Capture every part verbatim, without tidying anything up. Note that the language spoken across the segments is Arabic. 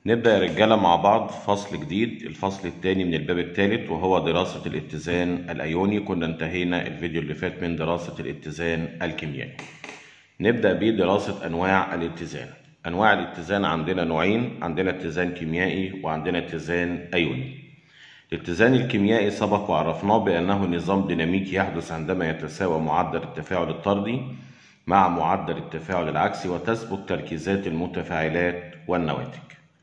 نبدأ يا رجالة مع بعض فصل جديد، الفصل الثاني من الباب الثالث وهو دراسة الاتزان الأيوني. كنا انتهينا الفيديو اللي فات من دراسة الاتزان الكيميائي. نبدأ بدراسة أنواع الاتزان. أنواع الاتزان عندنا نوعين، عندنا اتزان كيميائي وعندنا اتزان أيوني. الاتزان الكيميائي سبق وعرفناه بأنه نظام ديناميكي يحدث عندما يتساوى معدل التفاعل الطردي مع معدل التفاعل العكسي وتثبت تركيزات المتفاعلات والنواتج.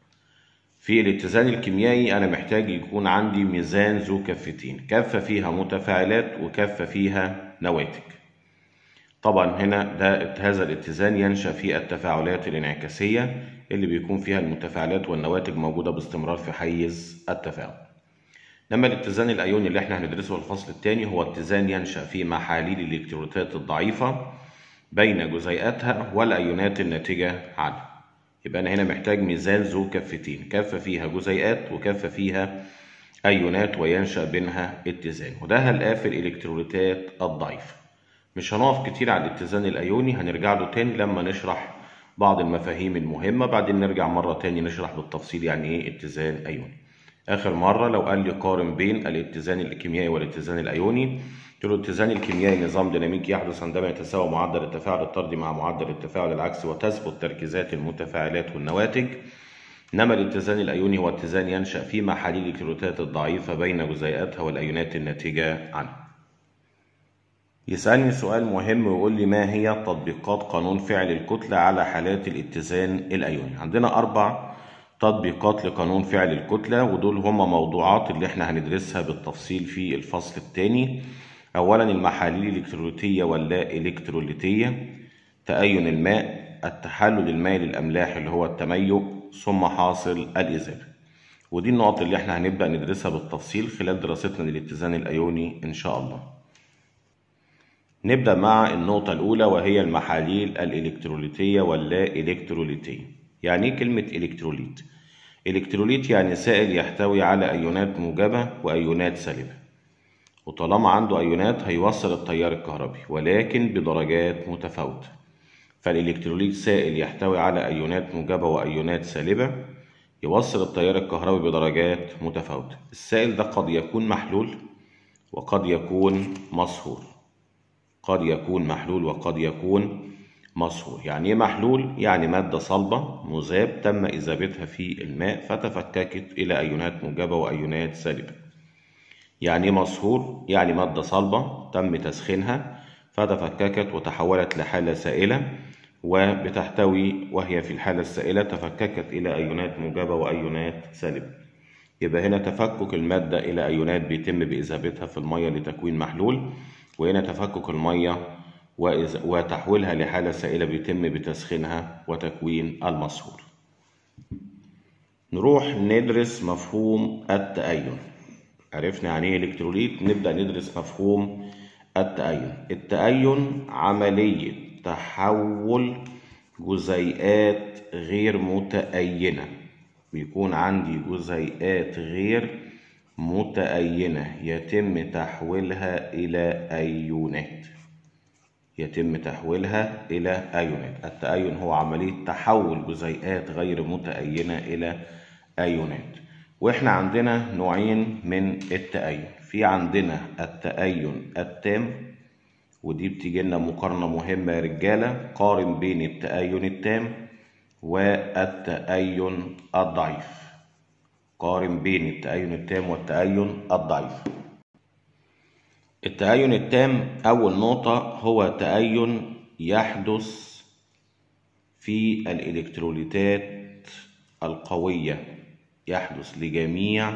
في الاتزان الكيميائي أنا محتاج يكون عندي ميزان ذو كفتين، كفة فيها متفاعلات وكفة فيها نواتج. طبعا هنا ده هذا الاتزان ينشأ في التفاعلات الانعكاسية اللي بيكون فيها المتفاعلات والنواتج موجودة باستمرار في حيز التفاعل. لما الاتزان الأيوني اللي احنا هندرسه في الفصل الثاني هو اتزان ينشأ في محاليل الإلكتروليتات الضعيفة بين جزيئاتها والأيونات الناتجة عنها. يبقى أنا هنا محتاج ميزان ذو كفتين، كفة فيها جزيئات وكفة فيها أيونات وينشأ بينها اتزان، وده هنلاقيه في الإلكتروليتات الضعيفة. مش هنقف كتير على الاتزان الأيوني، هنرجع له تاني لما نشرح بعض المفاهيم المهمة، بعدين نرجع مرة تاني نشرح بالتفصيل يعني إيه اتزان أيوني. آخر مرة لو قال لي قارن بين الاتزان الكيميائي والاتزان الأيوني، قلت له الاتزان الكيميائي نظام ديناميكي يحدث عندما يتساوى معدل التفاعل الطردي مع معدل التفاعل العكسي وتثبت تركيزات المتفاعلات والنواتج. إنما الاتزان الأيوني هو اتزان ينشأ في محاليل الإلكتروليتات الضعيفة بين جزيئاتها والأيونات الناتجة عنها. يسألني سؤال مهم ويقول لي ما هي تطبيقات قانون فعل الكتلة على حالات الاتزان الأيوني. عندنا أربع تطبيقات لقانون فعل الكتلة، ودول هما موضوعات اللي احنا هندرسها بالتفصيل في الفصل الثاني. أولا المحاليل الإلكتروليتية واللا إلكتروليتية، تأين الماء، التحلل المائي للأملاح اللي هو التميؤ، ثم حاصل الإذابة. ودي النقط اللي احنا هنبدأ ندرسها بالتفصيل خلال دراستنا للاتزان الأيوني إن شاء الله. نبدأ مع النقطة الأولى وهي المحاليل الإلكتروليتية واللا إلكتروليتية. يعني إيه كلمة إلكتروليت؟ إلكتروليت يعني سائل يحتوي على أيونات موجبة وأيونات سالبة، وطالما عنده أيونات هيوصل التيار الكهربي ولكن بدرجات متفاوتة. فالإلكتروليت سائل يحتوي على أيونات موجبة وأيونات سالبة يوصل التيار الكهربي بدرجات متفاوتة. السائل ده قد يكون محلول وقد يكون مصهور، قد يكون محلول وقد يكون مصهور. يعني ايه محلول؟ يعني مادة صلبة مذاب تم إذابتها في الماء فتفككت إلى أيونات موجبة وأيونات سالبة. يعني ايه مصهور؟ يعني مادة صلبة تم تسخينها فتفككت وتحولت لحالة سائلة، وبتحتوي وهي في الحالة السائلة تفككت إلى أيونات موجبة وأيونات سالبة. يبقى هنا تفكك المادة إلى أيونات بيتم بإذابتها في المية لتكوين محلول، وهنا تفكك المية وتحويلها لحالة سائلة بيتم بتسخينها وتكوين المصهور. نروح ندرس مفهوم التأين. عرفنا يعني ايه إلكتروليت، نبدأ ندرس مفهوم التأين. التأين عملية تحول جزيئات غير متأينة، بيكون عندي جزيئات غير متأينة يتم تحويلها إلى أيونات، يتم تحويلها إلى أيونات. التأين هو عملية تحول جزيئات غير متأينة إلى أيونات. وإحنا عندنا نوعين من التأين. في عندنا التأين التام، ودي بتيجي لنا مقارنة مهمة يا رجالة، قارن بين التأين التام والتأين الضعيف. قارن بين التأين التام والتأين الضعيف. التأين التام أول نقطة هو تأين يحدث في الإلكتروليتات القوية، يحدث لجميع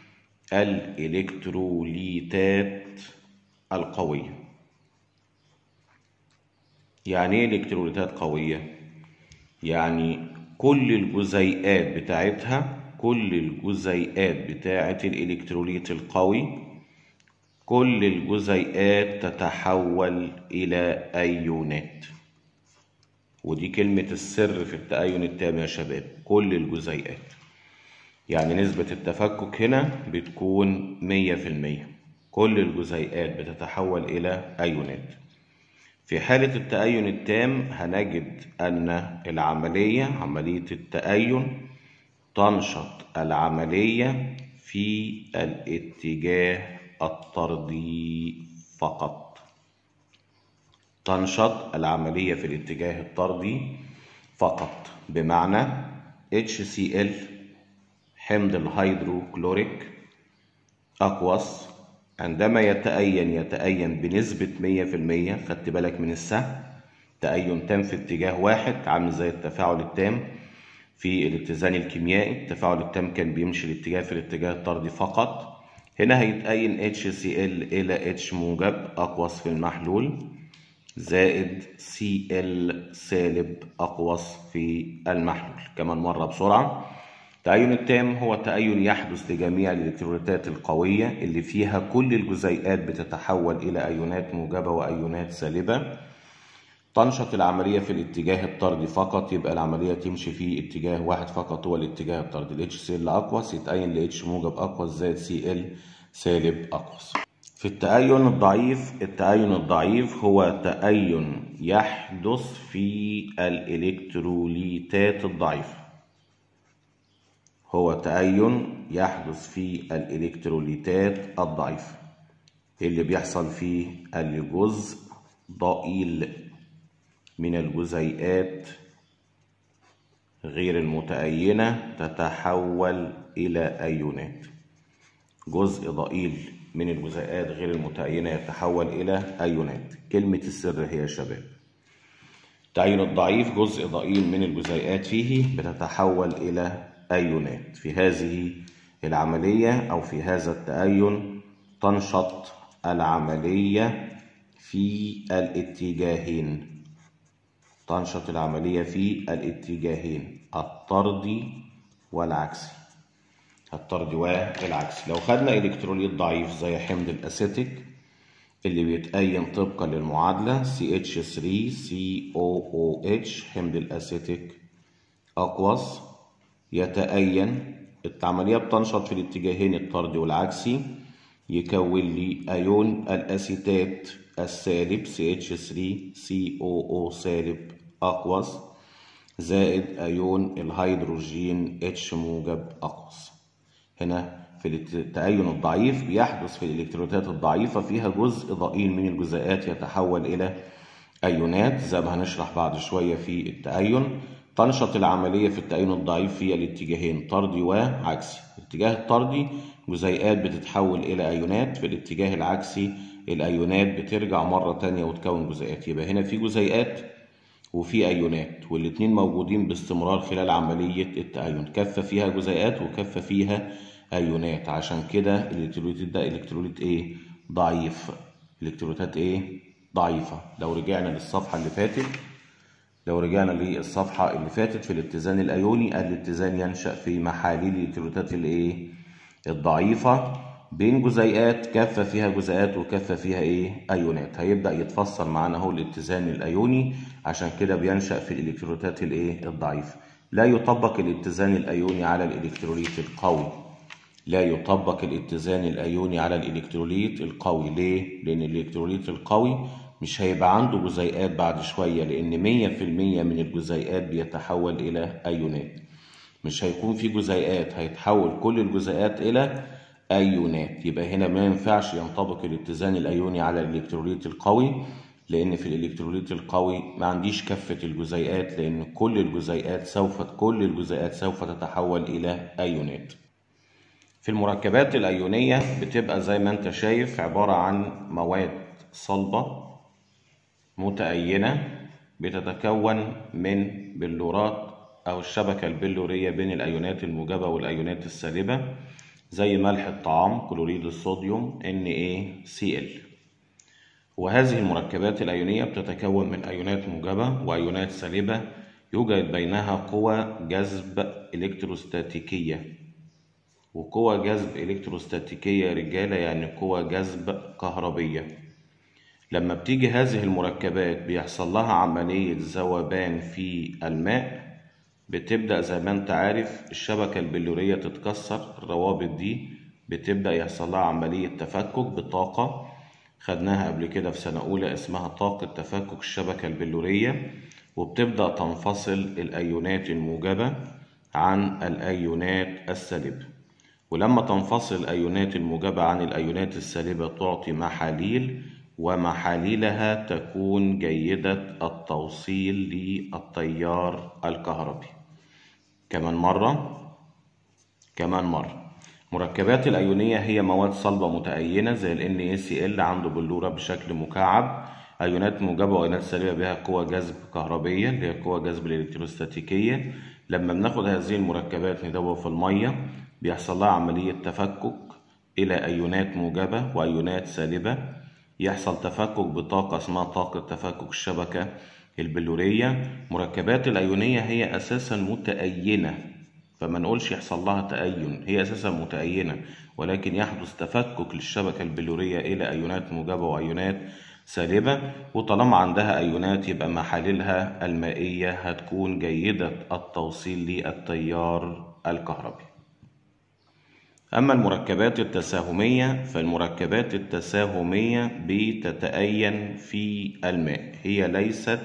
الإلكتروليتات القوية. يعني ايه إلكتروليتات قوية؟ يعني كل الجزيئات بتاعتها، كل الجزيئات بتاعت الإلكتروليت القوي، كل الجزيئات تتحول إلى أيونات. ودي كلمة السر في التأين التام يا شباب، كل الجزيئات. يعني نسبة التفكك هنا بتكون مية في المية، كل الجزيئات بتتحول إلى أيونات. في حالة التأين التام هنجد أن العملية، عملية التأين، تنشط العملية في الاتجاه الطردي فقط. تنشط العملية في الاتجاه الطردي فقط، بمعنى اتش سي ال حمض الهيدروكلوريك أقوس عندما يتأين يتأين بنسبة مية في المية. خدت بالك من السهم؟ تأين تام في اتجاه واحد، عامل زي التفاعل التام في الاتزان الكيميائي. التفاعل التام كان بيمشي الاتجاه في الاتجاه الطردي فقط. هنا هيتأين اتش سي ال إلى اتش موجب أقوس في المحلول زائد سي ال سالب أقوس في المحلول. كمان مرة بسرعة. التأين التام هو تأين يحدث لجميع الإلكتروليتات القوية اللي فيها كل الجزيئات بتتحول إلى أيونات موجبة وأيونات سالبة. تنشط العملية في الاتجاه الطردي فقط، يبقى العملية تمشي في اتجاه واحد فقط هو الاتجاه الطردي. ال اتش سي ال أقوس يتأين ل H موجب أقوس زائد سي ال سالب أقوس. في التأين الضعيف، التأين الضعيف هو تأين يحدث في الإلكتروليتات الضعيفة. هو تأين يحدث في الإلكتروليتات الضعيفة اللي بيحصل فيه الجزء ضئيل من الجزيئات غير المتأينة تتحول إلى أيونات. جزء ضئيل من الجزيئات غير المتأينة يتحول إلى أيونات. كلمة السر هي يا شباب التأين الضعيف جزء ضئيل من الجزيئات فيه بتتحول إلى أيونات. في هذه العملية أو في هذا التأين تنشط العملية في الاتجاهين. تنشط العملية في الاتجاهين الطردي والعكسي. الطردي والعكسي. لو خدنا إلكتروليت ضعيف زي حمض الأسيتيك اللي بيتأين طبقا للمعادلة سي اتش ثري سي او او اتش، حمض الأسيتيك أقوس يتأين. العملية بتنشط في الاتجاهين الطردي والعكسي، يكون لي أيون الأسيتات السالب سي اتش ثري سي او او سالب أقوس زائد أيون الهيدروجين H موجب أقوس. هنا في التأين الضعيف بيحدث في الإلكتروليتات الضعيفة فيها جزء ضئيل من الجزيئات يتحول إلى أيونات زي ما هنشرح بعد شوية في التأين. تنشط العملية في التأين الضعيف في الاتجاهين طردي وعكسي. الاتجاه الطردي جزيئات بتتحول إلى أيونات، في الاتجاه العكسي الأيونات بترجع مرة تانية وتكون جزيئات. يبقى هنا في جزيئات وفي أيونات والاتنين موجودين باستمرار خلال عملية التأين. كفة فيها جزيئات وكفة فيها أيونات. عشان كده الإلكتروليت ده إلكتروليت إيه؟ ضعيف. الإلكتروليتات إيه؟ ضعيفة. لو رجعنا للصفحة اللي فاتت لو رجعنا للصفحة اللي فاتت في الاتزان الأيوني، الاتزان ينشأ في محاليل الإلكتروليتات الإيه؟ الضعيفة بين جزيئات كافة فيها جزيئات وكافة فيها إيه؟ أيونات. هيبدأ يتفسر معانا هو الاتزان الأيوني. عشان كده بينشأ في الإلكتروليتات الإيه؟ الضعيفة. لا يطبق الاتزان الأيوني على الإلكتروليت القوي. لا يطبق الاتزان الأيوني على الإلكتروليت القوي. ليه؟ لأن الإلكتروليت القوي مش هيبقى عنده جزيئات بعد شوية، لأن مية في المية من الجزيئات بيتحول إلى أيونات. مش هيكون في جزيئات، هيتحول كل الجزيئات إلى أيونات. يبقى هنا ما ينفعش ينطبق الاتزان الأيوني على الإلكتروليت القوي، لأن في الإلكتروليت القوي ما عنديش كفة الجزيئات، لأن كل الجزيئات سوف كل الجزيئات سوف تتحول إلى أيونات. في المركبات الأيونية بتبقى زي ما أنت شايف عبارة عن مواد صلبة متأينة بتتكون من بلورات أو الشبكة البلورية بين الأيونات الموجبة والأيونات السالبة زي ملح الطعام كلوريد الصوديوم إن إيه سي إل. وهذه المركبات الأيونية بتتكون من أيونات موجبة وأيونات سالبة يوجد بينها قوى جذب إلكتروستاتيكية. وقوى جذب إلكتروستاتيكية رجالة يعني قوى جذب كهربية. لما بتيجي هذه المركبات بيحصل لها عملية ذوبان في الماء، بتبدأ زي ما انت عارف الشبكة البلورية تتكسر. الروابط دي بتبدأ يحصل لها عملية تفكك بطاقة خدناها قبل كده في سنة أولى اسمها طاقة تفكك الشبكة البلورية، وبتبدأ تنفصل الأيونات الموجبة عن الأيونات السالبة. ولما تنفصل الأيونات الموجبة عن الأيونات السالبة تعطي محاليل، ومحاليلها تكون جيدة التوصيل للتيار الكهربي. كمان مرة كمان مرة مركبات الأيونية هي مواد صلبة متأينة زي ال إن إيه سي إل عنده بلورة بشكل مكعب، أيونات موجبة وأيونات سالبة بها قوة جذب كهربية اللي هي قوة جذب الإلكتروستاتيكية. لما بناخد هذه المركبات ندوبها في المية بيحصل لها عملية تفكك إلى أيونات موجبة وأيونات سالبة، يحصل تفكك بطاقة اسمها طاقة تفكك الشبكة البلورية. مركبات الأيونية هي أساسا متأينة، فما نقولش يحصل لها تأين، هي أساسا متأينة، ولكن يحدث تفكك للشبكة البلورية إلى أيونات موجبة وأيونات سالبة. وطالما عندها أيونات يبقى محاليلها المائية هتكون جيدة التوصيل للتيار الكهربي. أما المركبات التساهمية فالمركبات التساهمية بتتأين في الماء، هي ليست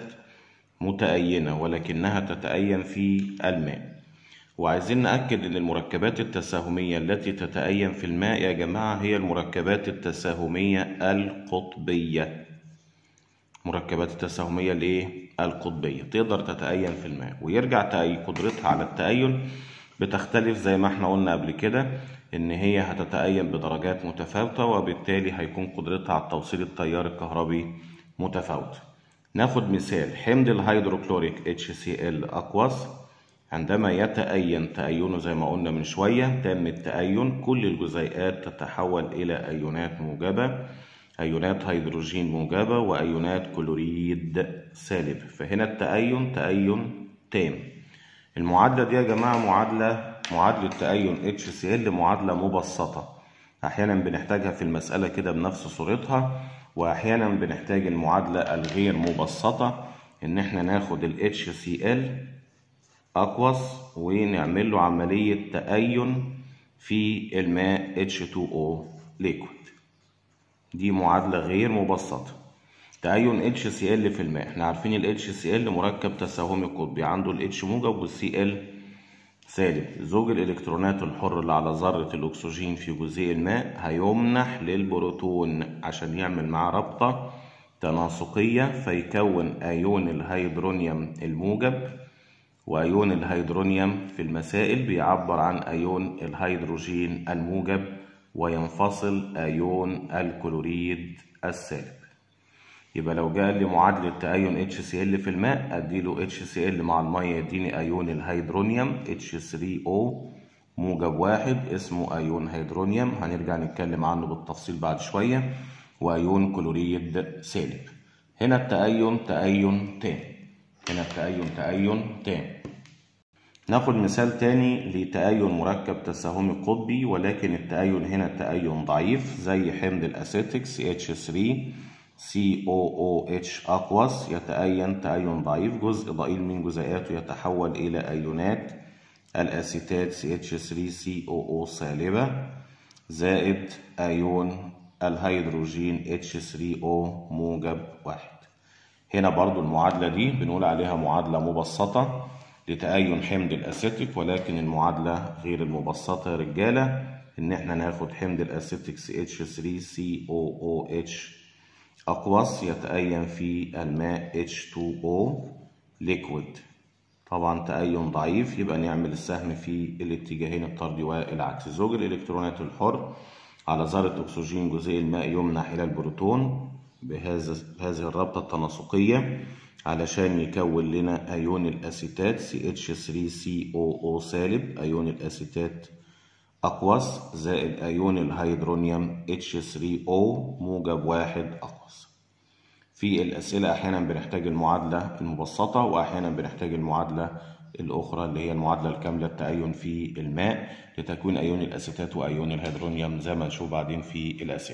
متأينة ولكنها تتأين في الماء. وعايزين نأكد أن المركبات التساهمية التي تتأين في الماء يا جماعة هي المركبات التساهمية القطبية. مركبات التساهمية الايه؟ القطبية تقدر تتأين في الماء، ويرجع تأي قدرتها على التأين بتختلف زي ما احنا قلنا قبل كده ان هي هتتأين بدرجات متفاوتة، وبالتالي هيكون قدرتها على توصيل التيار الكهربي متفاوتة. ناخد مثال حمض الهيدروكلوريك اتش سي ال أقوس، عندما يتأين تأينه زي ما قلنا من شوية تم التأين كل الجزيئات تتحول إلى أيونات موجبة، أيونات هيدروجين موجبة وأيونات كلوريد سالب، فهنا التأين تأين تام. المعادلة دي يا جماعة معادلة معادلة تأين اتش سي ال معادلة مبسطة، أحيانا بنحتاجها في المسألة كده بنفس صورتها، وأحيانا بنحتاج المعادلة الغير مبسطة إن احنا ناخد ال اتش سي ال أقوس ونعمل له عملية تأين في الماء اتش تو او liquid. دي معادلة غير مبسطة. تأين اتش سي ال في الماء، احنا عارفين ال اتش سي ال مركب تساهمي قطبي عنده ال H موجب وال سي ال سالب. زوج الإلكترونات الحر اللي على ذرة الأكسجين في جزيء الماء هيمنح للبروتون عشان يعمل معاه رابطة تناسقية فيكون أيون الهيدرونيوم الموجب، وأيون الهيدرونيوم في المسائل بيعبر عن أيون الهيدروجين الموجب، وينفصل أيون الكلوريد السالب. يبقى لو جاء لي معادلة تأين اتش سي ال في الماء أديله اتش سي ال مع المية يديني أيون الهيدرونيوم اتش ثري او موجب واحد اسمه أيون هيدرونيوم، هنرجع نتكلم عنه بالتفصيل بعد شوية، وأيون كلوريد سالب. هنا التأين تأين تام، هنا التأين تأين تام. ناخد مثال تاني لتأين مركب تساهمي قطبي ولكن التأين هنا تأين ضعيف زي حمض الأسيتيك سي اتش ثري سي او او اتش أقوس، يتأين تأين ضعيف، جزء ضئيل من جزيئاته يتحول إلى أيونات الأسيتات سي اتش ثري سي او او سالبة زائد أيون الهيدروجين اتش ثري او موجب واحد. هنا برضو المعادلة دي بنقول عليها معادلة مبسطة لتأين حمض الأسيتيك، ولكن المعادلة غير المبسطة يا رجالة إن احنا ناخد حمض الأسيتيك سي اتش ثري سي او او اتش أقوس يتأين في الماء اتش تو او liquid. طبعا تأين ضعيف يبقى نعمل السهم في الاتجاهين الطردي والعكس. زوج الإلكترونات الحر على ذرة أكسجين جزيء الماء يمنح إلى البروتون بهذا بهذه الرابطة التناسقية علشان يكون لنا أيون الأسيتات سي اتش ثري سي او او سالب، أيون الأسيتات أقوس زائد أيون الهيدرونيوم اتش ثري او موجب واحد أقوس. في الأسئلة أحيانا بنحتاج المعادلة المبسطة وأحيانا بنحتاج المعادلة الأخرى اللي هي المعادلة الكاملة التأين في الماء لتكوين أيون الأسيتات وأيون الهيدرونيوم زي ما نشوف بعدين في الأسئلة.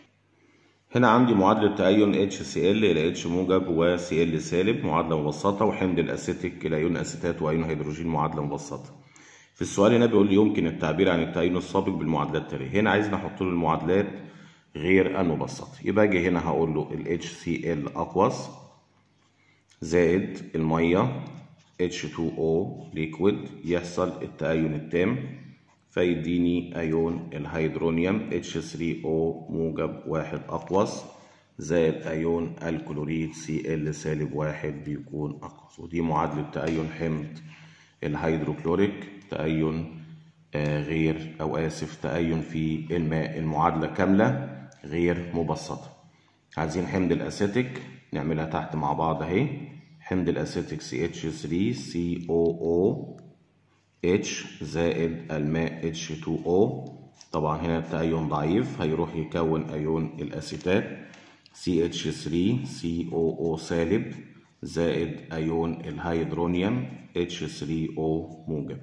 هنا عندي معادلة تأين اتش سي ال إلى اتش موجب و سي ال سالب معادلة مبسطة، وحمض الأسيتيك إلى أيون أسيتات وأيون هيدروجين معادلة مبسطة. في السؤال هنا بيقول لي يمكن التعبير عن التأين السابق بالمعادلات التالية. هنا عايز نحط له المعادلات غير المبسطة، يبقى اجي هنا هقول له ال اتش سي ال أقوس زائد المية اتش اتنين او ليكويد يحصل التأين التام فيديني أيون الهيدرونيوم اتش تلاتة او موجب واحد أقوس زائد أيون الكلوريد سي ال سالب واحد بيكون أقوس. ودي معادلة تأين حمض الهيدروكلوريك، تأين آه غير أو آسف تأين في الماء، المعادلة كاملة غير مبسطة. عايزين حمض الأسيتيك نعملها تحت مع بعض أهي. حمض الأسيتيك سي اتش تلاتة سي او او اتش زائد الماء اتش اتنين او. طبعا هنا التأين ضعيف هيروح يكون أيون الأسيتات سي اتش تلاتة سي او او سالب زائد أيون الهيدرونيوم اتش تلاتة او موجب.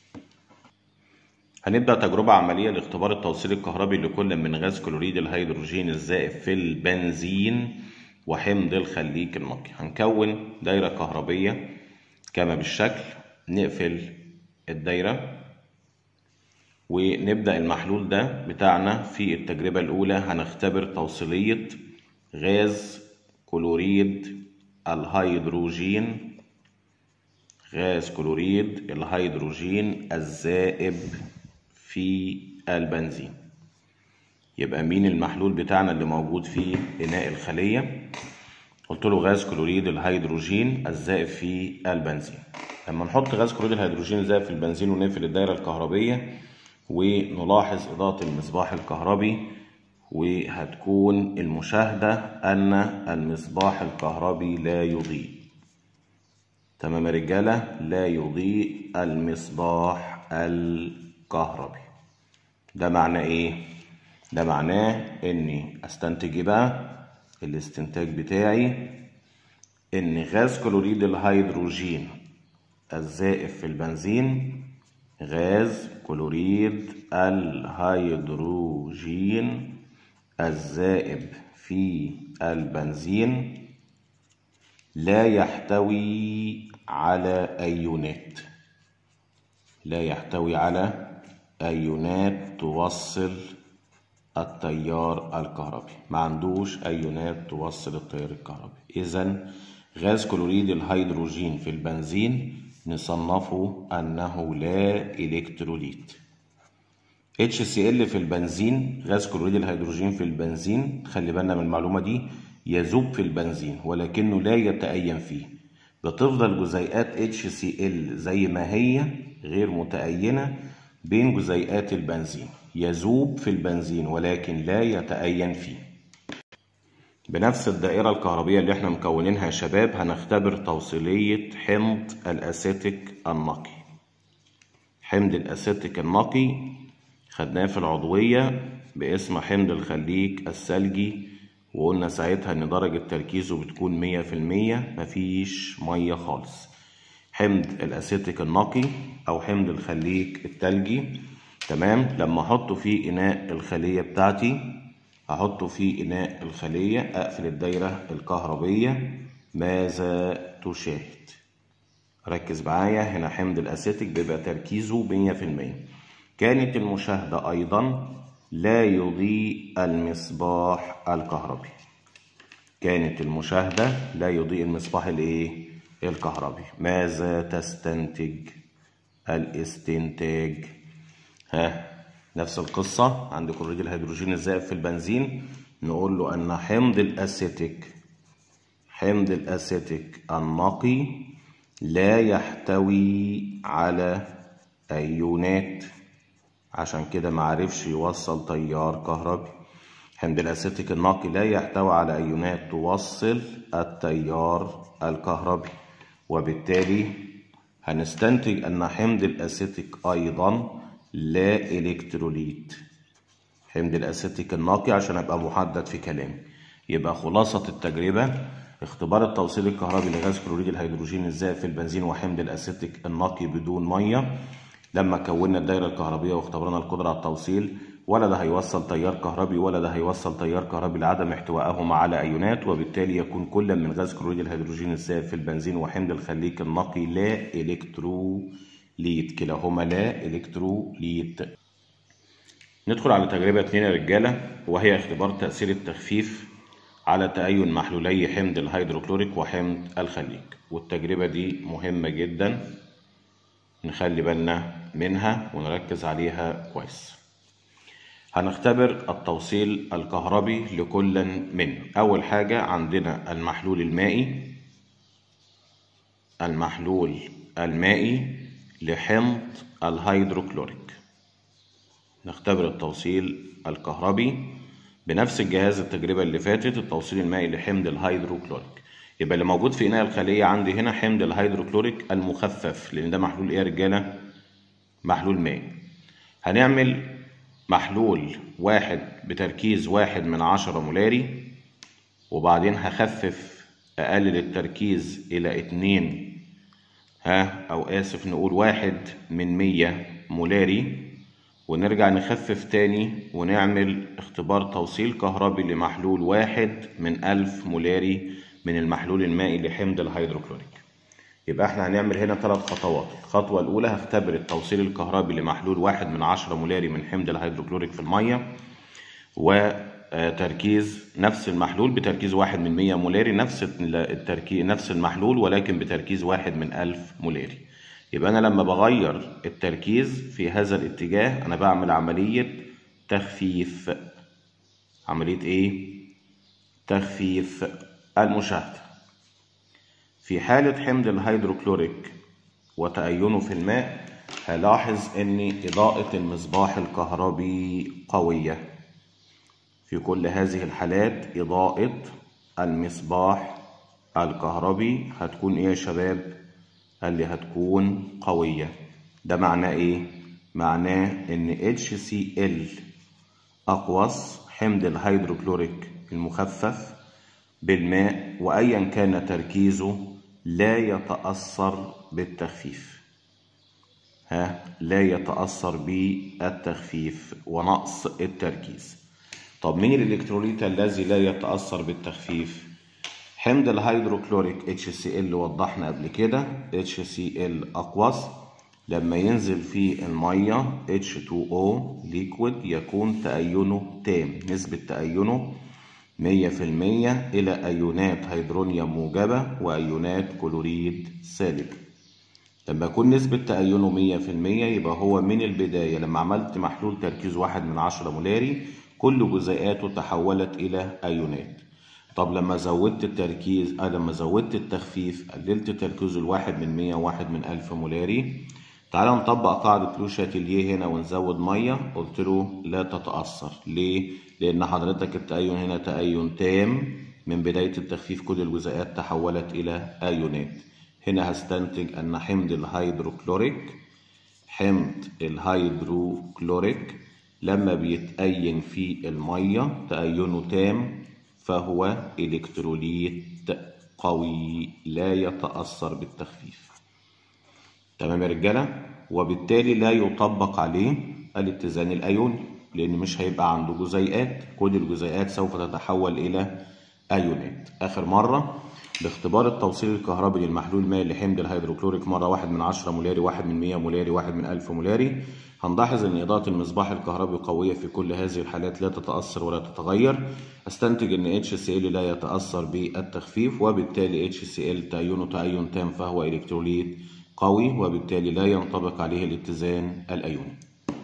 هنبدأ تجربة عملية لاختبار التوصيل الكهربي لكل من غاز كلوريد الهيدروجين الذائب في البنزين وحمض الخليج النقي. هنكون دايرة كهربية كما بالشكل، نقفل الدايرة ونبدأ المحلول ده بتاعنا. في التجربة الأولى هنختبر توصيلية غاز كلوريد الهيدروجين غاز كلوريد الهيدروجين الذائب في البنزين. يبقى مين المحلول بتاعنا اللي موجود في إناء الخلية؟ قلت له غاز كلوريد الهيدروجين الذائب في البنزين. لما نحط غاز كلوريد الهيدروجين الذائب في البنزين ونقفل الدايرة الكهربية ونلاحظ إضاءة المصباح الكهربي، وهتكون المشاهدة أن المصباح الكهربي لا يضيء. تمام يا رجالة، لا يضيء المصباح الكهربي. ده معناه إيه؟ ده معناه إني أستنتج بقى الاستنتاج بتاعي إن غاز كلوريد الهيدروجين الذائب في البنزين غاز كلوريد الهيدروجين الذائب في البنزين لا يحتوي على أيونات لا يحتوي على أيونات توصل التيار الكهربي، ما عندوش أيونات توصل التيار الكهربي. إذن غاز كلوريد الهيدروجين في البنزين نصنفه أنه لا إلكتروليت. اتش سي ال في البنزين غاز كلوريد الهيدروجين في البنزين، خلي بالنا من المعلومة دي، يذوب في البنزين ولكنه لا يتأين فيه. بتفضل جزيئات اتش سي ال زي ما هي غير متأينة بين جزيئات البنزين، يذوب في البنزين ولكن لا يتأين فيه. بنفس الدائرة الكهربية اللي احنا مكونينها يا شباب هنختبر توصيلية حمض الأسيتيك النقي. حمض الأسيتيك النقي خدناه في العضوية باسم حمض الخليج الثلجي، وقلنا ساعتها ان درجة تركيزه بتكون مية في المية، مفيش مية خالص. حمض الأسيتيك النقي أو حمض الخليج الثلجي، تمام. لما أحطه في إناء الخلية بتاعتي، أحطه في إناء الخلية، أقفل الدايرة الكهربية، ماذا تشاهد؟ ركز معايا هنا، حمض الأسيتيك بيبقى تركيزه مية في المية. كانت المشاهدة أيضا لا يضيء المصباح الكهربي. كانت المشاهدة لا يضيء المصباح الايه؟ الكهربي. ماذا تستنتج؟ الاستنتاج ها نفس القصة عند كلوريد الهيدروجين الذائب في البنزين، نقول له أن حمض الأسيتيك حمض الأسيتيك النقي لا يحتوي على أيونات، عشان كده معرفش يوصل تيار كهربي. حمض الأسيتيك النقي لا يحتوي على أيونات توصل التيار الكهربي، وبالتالي هنستنتج أن حمض الأسيتيك أيضا لا إلكتروليت. حمض الأسيتيك النقي عشان أبقى محدد في كلامي. يبقى خلاصة التجربة اختبار التوصيل الكهربي لغاز كلوريد الهيدروجين الذائب في البنزين وحمض الأسيتيك النقي بدون مية. لما كونا الدايرة الكهربية واختبرنا القدرة على التوصيل، ولا ده هيوصل تيار كهربي ولا ده هيوصل تيار كهربي لعدم احتوائهما على أيونات، وبالتالي يكون كل من غاز كلوريد الهيدروجين الذائب في البنزين وحمض الخليج النقي لا إلكتروليت، كلاهما لا إلكتروليت. ندخل على تجربة اتنين يا رجالة، وهي اختبار تأثير التخفيف على تأين محلولي حمض الهيدروكلوريك وحمض الخليج. والتجربة دي مهمة جدا نخلي بالنا منها ونركز عليها كويس. هنختبر التوصيل الكهربي لكل من. أول حاجة عندنا المحلول المائي المحلول المائي لحمض الهيدروكلوريك. نختبر التوصيل الكهربي بنفس الجهاز التجربة اللي فاتت، التوصيل المائي لحمض الهيدروكلوريك. يبقى اللي موجود في إناء الخلية عندي هنا حمض الهيدروكلوريك المخفف، لأن ده محلول إيه يا رجالة؟ محلول مائي. هنعمل محلول واحد بتركيز واحد من عشرة مولاري، وبعدين هخفف أقلل التركيز إلى اتنين ها أو آسف نقول واحد من مية مولاري، ونرجع نخفف تاني ونعمل اختبار توصيل كهربي لمحلول واحد من ألف مولاري من المحلول المائي لحمض الهيدروكلوريك. يبقى احنا هنعمل هنا ثلاث خطوات. الخطوة الأولى هختبر التوصيل الكهربي لمحلول واحد من عشرة مولاري من حمض الهيدروكلوريك في المية، وتركيز نفس المحلول بتركيز واحد من مية مولاري، نفس التركيز نفس المحلول ولكن بتركيز واحد من ألف مولاري. يبقى أنا لما بغير التركيز في هذا الاتجاه أنا بعمل عملية تخفيف. عملية إيه؟ تخفيف. المشاهدة في حالة حمض الهيدروكلوريك وتأينه في الماء هلاحظ إن إضاءة المصباح الكهربي قوية. في كل هذه الحالات إضاءة المصباح الكهربي هتكون إيه يا شباب؟ اللي هتكون قوية. ده معناه إيه؟ معناه إن اتش سي ال أقوس حمض الهيدروكلوريك المخفف بالماء وأيا كان تركيزه لا يتأثر بالتخفيف. ها لا يتأثر بالتخفيف ونقص التركيز. طب مين الإلكتروليت الذي لا يتأثر بالتخفيف؟ حمض الهيدروكلوريك اتش سي ال وضحنا قبل كده اتش سي ال أقوس، لما ينزل في المية اتش تو او ليكويد يكون تأينه تام، نسبة تأينه مية في المية إلى أيونات هيدرونيوم موجبة وأيونات كلوريد سالب. لما يكون نسبة تأينه مية في المية يبقى هو من البداية لما عملت محلول تركيز واحد من عشرة مولاري كل جزيئاته تحولت إلى أيونات. طب لما زودت التركيز آه لما زودت التخفيف قللت تركيزه الواحد من مية وواحد من ألف مولاري. تعالى نطبق قاعدة لو شاتيليه هنا ونزود مية. قلت له لا تتأثر. ليه؟ لأن حضرتك التأين هنا تأين تام، من بداية التخفيف كل الجزيئات تحولت إلى أيونات. هنا هستنتج أن حمض الهيدروكلوريك حمض الهيدروكلوريك لما بيتأين في المية تأينه تام، فهو إلكتروليت قوي لا يتأثر بالتخفيف. تمام يا رجالة؟ وبالتالي لا يطبق عليه الاتزان الأيوني، لأن مش هيبقى عنده جزيئات، كل الجزيئات سوف تتحول إلى أيونات. آخر مرة باختبار التوصيل الكهربي للمحلول المائي لحمض الهيدروكلوريك مرة واحد من عشرة مولاري، واحد من مية مولاري، واحد من ألف مولاري، هنلاحظ أن إضاءة المصباح الكهربي قوية في كل هذه الحالات لا تتأثر ولا تتغير. أستنتج أن اتش سي ال لا يتأثر بالتخفيف، وبالتالي اتش سي ال تأينه تأين تام فهو إلكتروليت قوي، وبالتالي لا ينطبق عليه الاتزان الأيوني.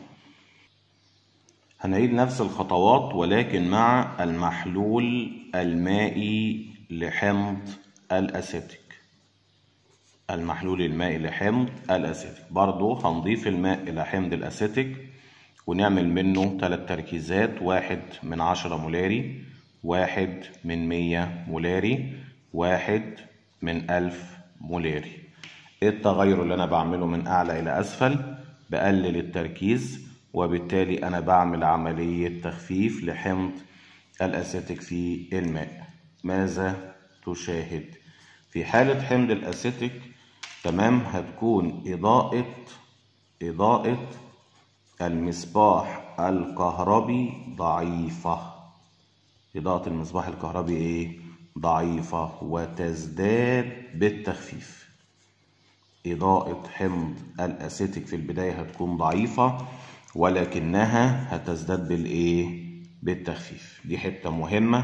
هنعيد نفس الخطوات ولكن مع المحلول المائي لحمض الأسيتيك. المحلول المائي لحمض الأسيتيك برضو هنضيف الماء إلى حمض الأسيتيك ونعمل منه ثلاث تركيزات، واحد من عشرة مولاري، واحد من مية مولاري، واحد من ألف مولاري. ايه التغير اللي أنا بعمله من أعلى إلى أسفل؟ بقلل التركيز، وبالتالي أنا بعمل عملية تخفيف لحمض الأسيتيك في الماء. ماذا تشاهد؟ في حالة حمض الأسيتيك تمام هتكون إضاءة إضاءة المصباح الكهربي ضعيفة. إضاءة المصباح الكهربي إيه؟ ضعيفة وتزداد بالتخفيف. إضاءة حمض الأسيتيك في البداية هتكون ضعيفة ولكنها هتزداد بالإيه؟ بالتخفيف. دي حتة مهمة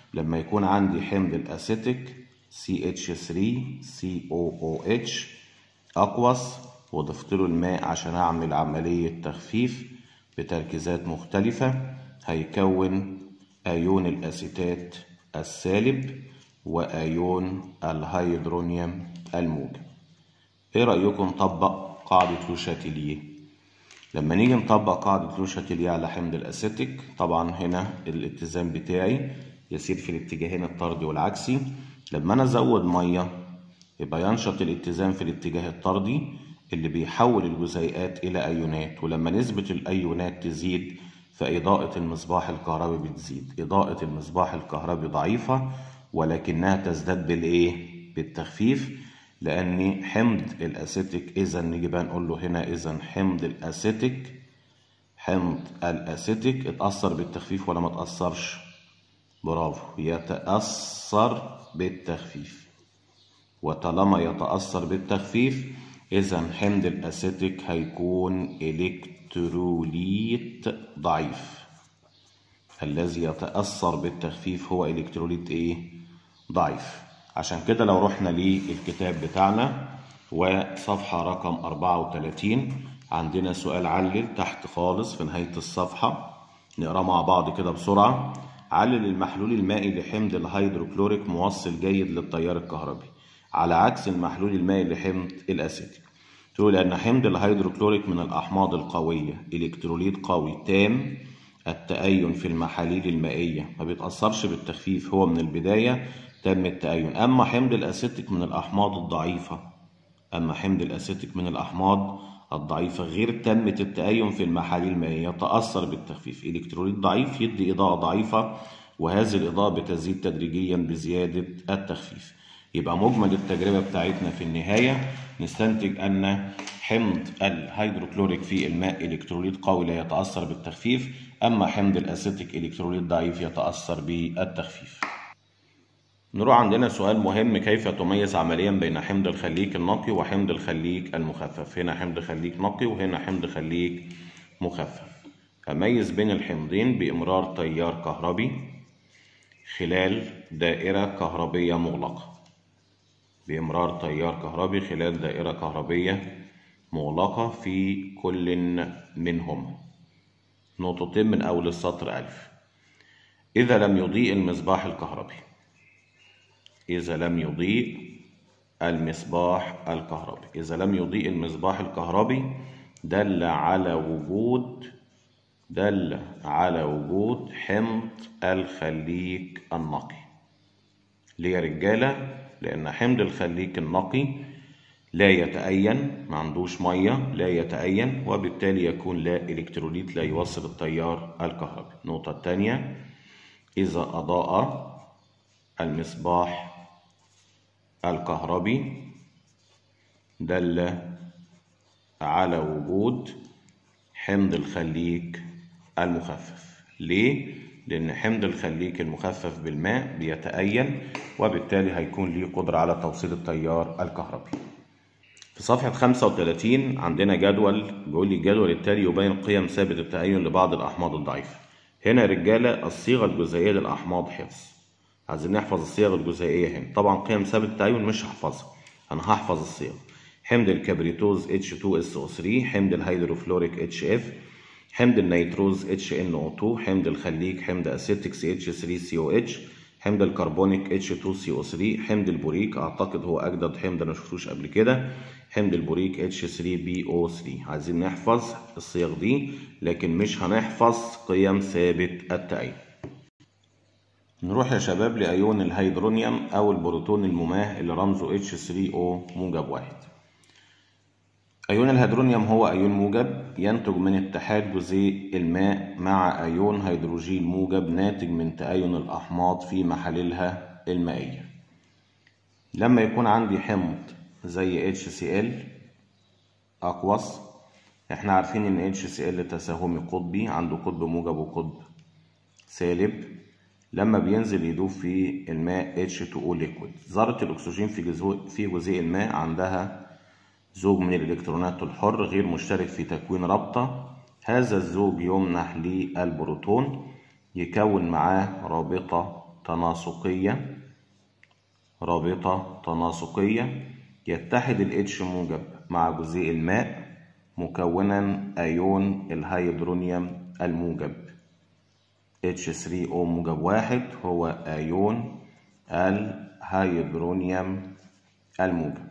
لما يكون عندي حمض الأسيتيك سي اتش ثري سي او او اتش أقوس وضفت له الماء عشان أعمل عملية تخفيف بتركيزات مختلفة، هيكون أيون الأسيتات السالب وأيون الهيدرونيوم الموجب. إيه رأيكم نطبق قاعدة لو شاتيليه؟ لما نيجي نطبق قاعدة لو شاتيليه على حمض الأسيتيك، طبعا هنا الاتزان بتاعي يسير في الاتجاهين الطردي والعكسي. لما أنا أزود مية يبقى ينشط الاتزان في الاتجاه الطردي اللي بيحول الجزيئات إلى أيونات، ولما نسبة الأيونات تزيد فإضاءة المصباح الكهربي بتزيد. إضاءة المصباح الكهربي ضعيفة ولكنها تزداد بالإيه؟ بالتخفيف، لأن حمض الأسيتيك إذا نيجي بقى نقول له هنا إذا حمض الأسيتيك حمض الأسيتيك اتأثر بالتخفيف ولا ما اتأثرش؟ برافو، يتأثر بالتخفيف. وطالما يتأثر بالتخفيف إذا حمض الأسيتيك هيكون إلكتروليت ضعيف. الذي يتأثر بالتخفيف هو إلكتروليت إيه؟ ضعيف. عشان كده لو رحنا للكتاب بتاعنا وصفحة رقم أربعة وثلاثين عندنا سؤال علل تحت خالص في نهاية الصفحة، نقرأ مع بعض كده بسرعة. علل المحلول المائي لحمض الهيدروكلوريك موصل جيد للتيار الكهربي على عكس المحلول المائي لحمض الأسيتيك. تقول أن حمض الهيدروكلوريك من الأحماض القوية، إلكتروليت قوي تام التأين في المحاليل المائية، ما بيتأثرش بالتخفيف، هو من البداية تم التأين. أما حمض الأسيتيك من الأحماض الضعيفة أما حمض الأسيتيك من الأحماض الضعيفة غير تامة التأين في المحاليل المائية، يتأثر بالتخفيف. إلكتروليت ضعيف يدي إضاءة ضعيفة، وهذه الإضاءة بتزيد تدريجيا بزيادة التخفيف. يبقى مجمل التجربة بتاعتنا في النهاية نستنتج أن حمض الهيدروكلوريك في الماء إلكتروليت قوي لا يتأثر بالتخفيف، أما حمض الأسيتيك إلكتروليت ضعيف يتأثر بالتخفيف. نروح عندنا سؤال مهم، كيف تميز عمليا بين حمض الخليك النقي وحمض الخليك المخفف؟ هنا حمض خليك نقي وهنا حمض خليك مخفف. أميز بين الحمضين بإمرار تيار كهربي خلال دائرة كهربية مغلقة. بإمرار تيار كهربي خلال دائرة كهربية مغلقة في كل منهم. نقطتين من أول السطر ألف. إذا لم يضيء المصباح الكهربي إذا لم يضيء المصباح الكهربي إذا لم يضيء المصباح الكهربي دل على وجود دل على وجود حمض الخليك النقي. ليه يا رجالة؟ لأن حمض الخليك النقي لا يتأين، ما عندوش مية، لا يتأين، وبالتالي يكون لا إلكتروليت، لا يوصل التيار الكهربي. النقطة الثانية، إذا أضاء المصباح الكهربي دل على وجود حمض الخليك المخفف. ليه؟ لأن حمض الخليك المخفف بالماء بيتأين، وبالتالي هيكون ليه قدرة على توصيل التيار الكهربي. في صفحة خمسة وثلاثين عندنا جدول بيقول لي الجدول التالي يبين قيم ثابت التأين لبعض الأحماض الضعيفة. هنا يا رجالة الصيغة الجزيئية للأحماض حفظ، عايزين نحفظ الصيغ الجزيئية هنا. طبعا قيم ثابت التأين مش هحفظها، أنا هحفظ الصيغ. حمض الكبريتوز اتش تو اس او ثري، حمض الهيدروفلوريك اتش اف، حمض النيتروز اتش ان او تو، حمض الخليك حمض اسيتيك سي اتش ثري سي او اتش، حمض الكربونيك اتش تو سي او ثري، حمض البوريك اعتقد هو اجدد حمض انا مشفتوش قبل كده، حمض البوريك اتش ثري بي او ثري. عايزين نحفظ الصيغ دي لكن مش هنحفظ قيم ثابت التأين. نروح يا شباب لأيون الهيدرونيوم أو البروتون المماه اللي رمزه اتش ثري او موجب واحد. أيون الهيدرونيوم هو أيون موجب ينتج من اتحاد جزيء الماء مع أيون هيدروجين موجب ناتج من تأين الأحماض في محاليلها المائية. لما يكون عندي حمض زي اتش سي ال أقوس، احنا عارفين ان اتش سي ال تساهمي قطبي، عنده قطب موجب وقطب سالب. لما بينزل يدوب في الماء اتش تو او ليكويد، ذرة الأكسجين في جزيء في جزيء الماء عندها زوج من الإلكترونات الحر غير مشترك في تكوين رابطة. هذا الزوج يمنح للبروتون يكون معاه رابطة تناسقية رابطة تناسقية يتحد ال H موجب مع جزيء الماء مكونا أيون الهيدرونيوم الموجب. إتش ثري أو موجب واحد هو أيون الهيدرونيوم الموجب.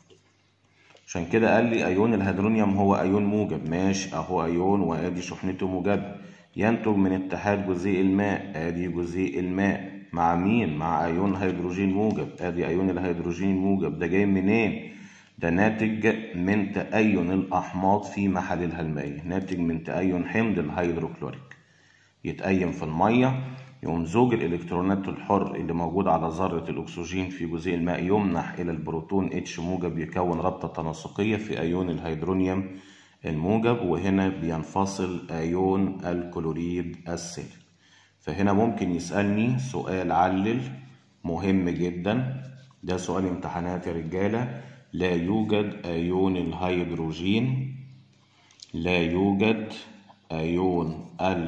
عشان كده قال لي أيون الهيدرونيوم هو أيون موجب. ماشي، أهو أيون وأدي شحنته موجبة، ينتج من اتحاد جزيء الماء. أدي جزيء الماء مع مين؟ مع أيون هيدروجين موجب. أدي أيون الهيدروجين الموجب. ده جاي منين؟ ده ناتج من تأين الأحماض في محاليلها المائية، ناتج من تأين حمض الهيدروكلوريك. يتأين في المية، يقوم زوج الإلكترونات الحر اللي موجود على ذرة الأكسجين في جزيء الماء يمنح إلى البروتون H موجب يكون رابطة تناسقية في أيون الهيدرونيوم الموجب، وهنا بينفصل أيون الكلوريد السالب. فهنا ممكن يسألني سؤال علل مهم جدا، ده سؤال امتحانات يا رجالة. لا يوجد أيون الهيدروجين لا يوجد أيون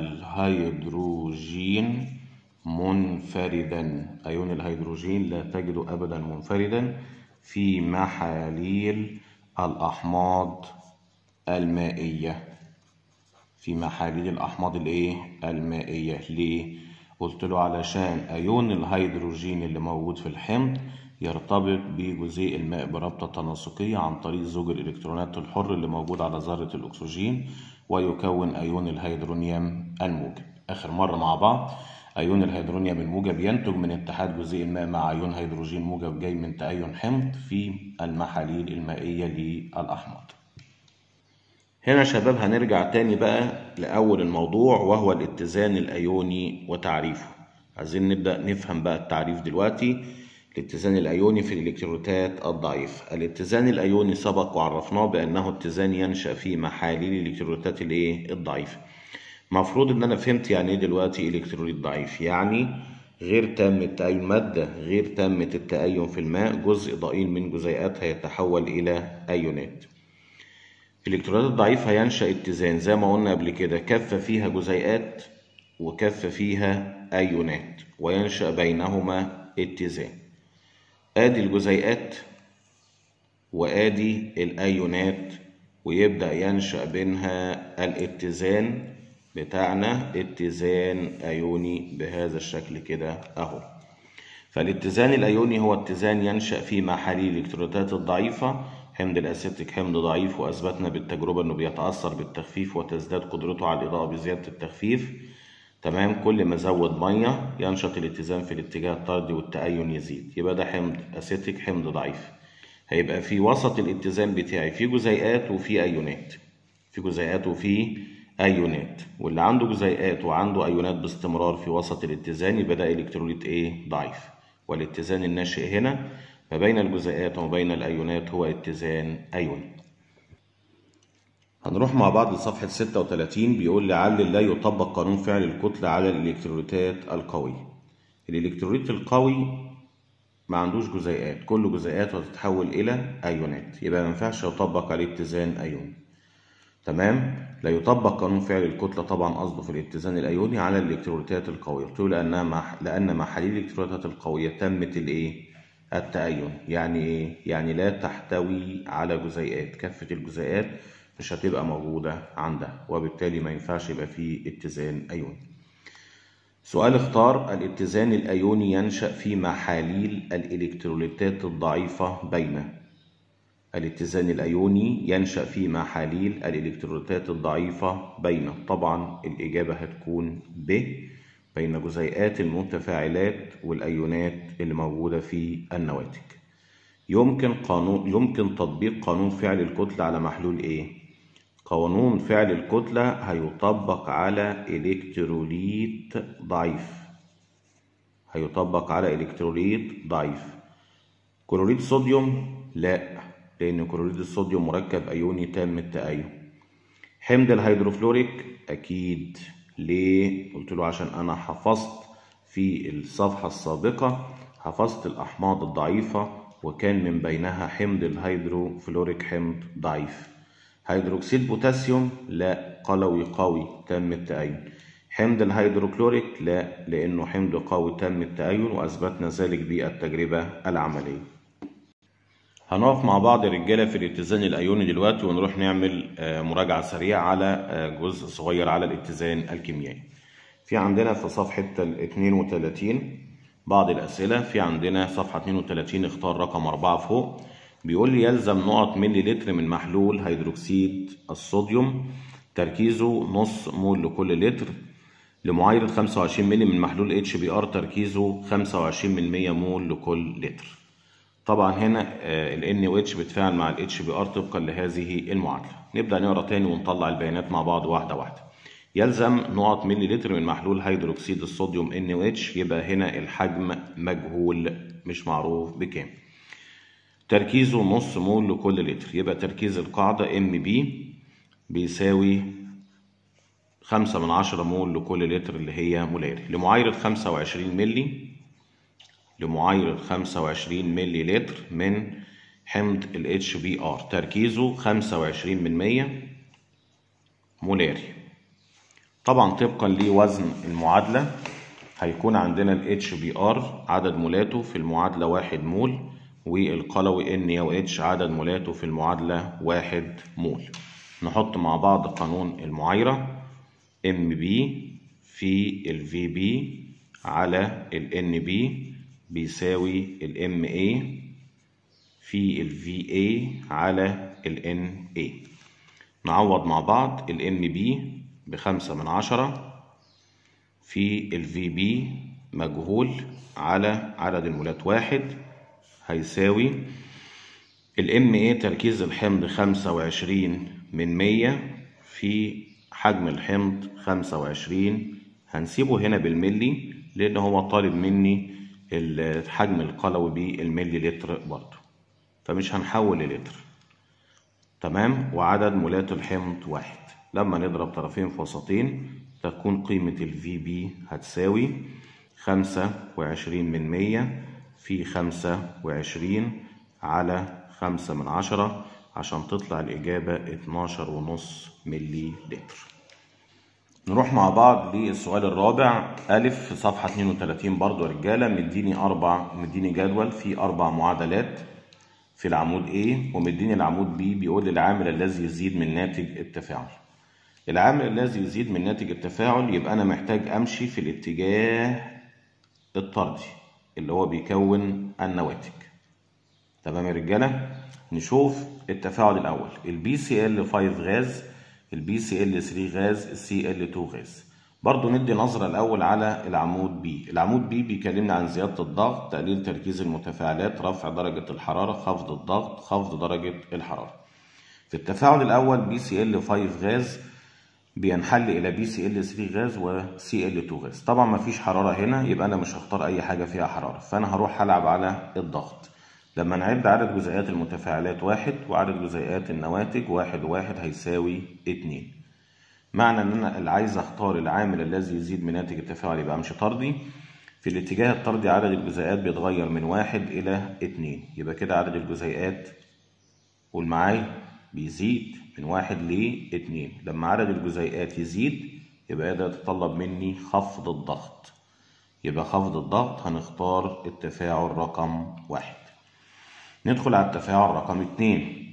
الهيدروجين منفردا. أيون الهيدروجين لا تجد أبدا منفردا في محاليل الأحماض المائية. في محاليل الأحماض الإيه؟ المائية. ليه؟ قلت له علشان أيون الهيدروجين اللي موجود في الحمض يرتبط بجزيء الماء برابطة تناسقية عن طريق زوج الإلكترونات الحر اللي موجود على ذرة الأكسجين ويكون أيون الهيدرونيوم الموجب. آخر مرة مع بعض، أيون الهيدرونيوم الموجب ينتج من اتحاد جزيء الماء مع أيون هيدروجين موجب جاي من تأين حمض في المحاليل المائية للأحماض. هنا يا شباب هنرجع تاني بقى لأول الموضوع، وهو الاتزان الأيوني وتعريفه. عايزين نبدأ نفهم بقى التعريف دلوقتي. الاتزان الأيوني في الإلكتروليتات الضعيفة. الاتزان الأيوني سبق وعرفناه بأنه اتزان ينشأ في محاليل الإلكتروليتات الإيه؟ الضعيفة. مفروض إن أنا فهمت يعني إيه دلوقتي إلكتروليت ضعيف، يعني غير تام التأين، مادة غير تامة التأين في الماء، جزء ضئيل من جزيئاتها يتحول إلى أيونات. في الإلكتروليتات الضعيفة ينشأ اتزان زي ما قلنا قبل كده، كفة فيها جزيئات وكفة فيها أيونات، وينشأ بينهما اتزان. آدي الجزيئات وآدي الأيونات، ويبدأ ينشأ بينها الاتزان بتاعنا، اتزان أيوني بهذا الشكل كده أهو. فالاتزان الأيوني هو اتزان ينشأ في محاليل الإلكتروليتات الضعيفة. حمض الأسيتيك حمض ضعيف، وأثبتنا بالتجربة إنه بيتأثر بالتخفيف وتزداد قدرته على الإضاءة بزيادة التخفيف. تمام، كل ما زود مية ينشط الاتزان في الاتجاه الطردي والتأين يزيد. يبقى ده حمض أسيتيك حمض ضعيف. هيبقى في وسط الاتزان بتاعي في جزيئات وفي أيونات، في جزيئات وفي أيونات، واللي عنده جزيئات وعنده أيونات باستمرار في وسط الاتزان يبقى ده إلكتروليت إيه؟ ضعيف. والاتزان الناشئ هنا ما بين الجزيئات وما بين الأيونات هو اتزان أيوني. هنروح مع بعض لصفحة ستة وثلاثين. بيقول لعل لا يطبق قانون فعل الكتلة على الإلكتروليتات القوية. الإلكتروليت القوي ما عندوش جزيئات، كل جزيئاته هتتحول إلى أيونات، يبقى ما ينفعش يطبق عليه اتزان أيوني. تمام؟ لا يطبق قانون فعل الكتلة طبعا قصده في الاتزان الأيوني على الإلكتروليتات القوية. قلت له لأنها مح... لأن محاليل الإلكتروليتات القوية تمت الإيه؟ التأين. يعني إيه؟ يعني لا تحتوي على جزيئات، كافة الجزيئات مش هتبقى موجودة عندها، وبالتالي ما ينفعش يبقى فيه اتزان أيوني. سؤال اختار. الاتزان الأيوني ينشأ في محاليل الإلكتروليتات الضعيفة بين. الاتزان الأيوني ينشأ في محاليل الإلكتروليتات الضعيفة بين. طبعا الإجابة هتكون ب، بين جزيئات المتفاعلات والأيونات اللي موجودة في النواتج. يمكن قانون يمكن تطبيق قانون فعل الكتلة على محلول إيه؟ قانون فعل الكتلة هيطبق على إلكتروليت ضعيف. هيطبق على إلكتروليت ضعيف. كلوريد صوديوم لا، لأن كلوريد الصوديوم مركب أيوني تام التأين. حمض الهيدروفلوريك أكيد. ليه؟ قلت له عشان أنا حفظت في الصفحة السابقة، حفظت الأحماض الضعيفة وكان من بينها حمض الهيدروفلوريك حمض ضعيف. هيدروكسيد بوتاسيوم لا، قلوي قوي تام التأين. حمض الهيدروكلوريك لا، لأنه حمض قوي تم التأين وأثبتنا ذلك بالتجربة العملية. هنقف مع بعض يا رجالة في الاتزان الأيوني دلوقتي ونروح نعمل مراجعة سريعة على جزء صغير على الاتزان الكيميائي. في عندنا في صفحة اتنين وتلاتين بعض الأسئلة. في عندنا صفحة اتنين وتلاتين اختار رقم أربعة فوق، بيقول لي يلزم نقط ملي لتر من محلول هيدروكسيد الصوديوم تركيزه نص مول لكل لتر لمعايرة خمسة وعشرين ملي من محلول اتش بي ار تركيزه خمسة وعشرين من مية مول لكل لتر. طبعا هنا ال ان او اتش بتفاعل مع ال اتش بي ار طبقا لهذه المعادلة. نبدأ نقرا تاني ونطلع البيانات مع بعض واحدة واحدة. يلزم نقط ملي لتر من محلول هيدروكسيد الصوديوم ان او اتش، يبقى هنا الحجم مجهول مش معروف بكام. تركيزه نص مول لكل لتر، يبقى تركيز القاعدة ام بي بيساوي خمسة من عشرة مول لكل لتر اللي هي مولاري لمعايرة خمسة وعشرين ملي لمعايرة خمسة وعشرين ملي لتر من حمض ال اتش بي ار تركيزه خمسة وعشرين من مية مولاري. طبعا طبقا لوزن المعادلة هيكون عندنا ال اتش بي ار عدد مولاته في المعادلة واحد مول، والقلوي ان او اتش عدد مولاته في المعادلة واحد مول. نحط مع بعض قانون المعايرة ام بي في ال في بي على ال ان بي بيساوي ال ام اي في ال في اي على ال ان اي. نعوض مع بعض ال ام بي بخمسة من عشرة في ال في بي مجهول على عدد المولات واحد هيساوي ال ام اي تركيز الحمض خمسة وعشرين من مية في حجم الحمض خمسة وعشرين. هنسيبه هنا بالملي لأن هو طالب مني الحجم القلوي بالملي لتر برضه، فمش هنحول للتر. تمام. وعدد مولات الحمض واحد. لما نضرب طرفين في وسطين تكون قيمة ال في بي هتساوي خمسة وعشرين من مية في خمسة وعشرين على خمسة من عشرة عشان تطلع الإجابة اتناشر ونص ملي لتر. نروح مع بعض للسؤال الرابع. ألف في صفحة اتنين وتلاتين برضو يا رجالة. مديني أربع مديني جدول فيه أربع معادلات في العمود A ومديني العمود B. بيقول لي العامل الذي يزيد من ناتج التفاعل. العامل الذي يزيد من ناتج التفاعل يبقى أنا محتاج أمشي في الاتجاه الطردي اللي هو بيكون النواتج. تمام يا رجالة. نشوف التفاعل الأول. البي سي ال خمسة غاز، البي سي ال ثلاثة غاز، السي ال اتنين غاز. برضو ندي نظرة الأول على العمود بي. العمود بي بيكلمنا عن زيادة الضغط، تقليل تركيز المتفاعلات، رفع درجة الحرارة، خفض الضغط، خفض درجة الحرارة. في التفاعل الأول بي سي ال خمسة غاز بينحل إلى بي سي ال ثلاثة غاز وسي ال اتنين غاز. طبعا مفيش حرارة هنا يبقى أنا مش هختار أي حاجة فيها حرارة، فأنا هروح ألعب على الضغط. لما نعد عدد جزيئات المتفاعلات واحد وعدد جزيئات النواتج واحد وواحد هيساوي اتنين. معنى ان انا اللي عايز اختار العامل الذي يزيد من ناتج التفاعل يبقى امشي طردي. في الاتجاه الطردي عدد الجزيئات بيتغير من واحد الى اتنين، يبقى كده عدد الجزيئات قول معايا بيزيد من واحد لاتنين. لما عدد الجزيئات يزيد يبقى ده يتطلب مني خفض الضغط، يبقى خفض الضغط هنختار التفاعل رقم واحد. ندخل على التفاعل رقم اتنين.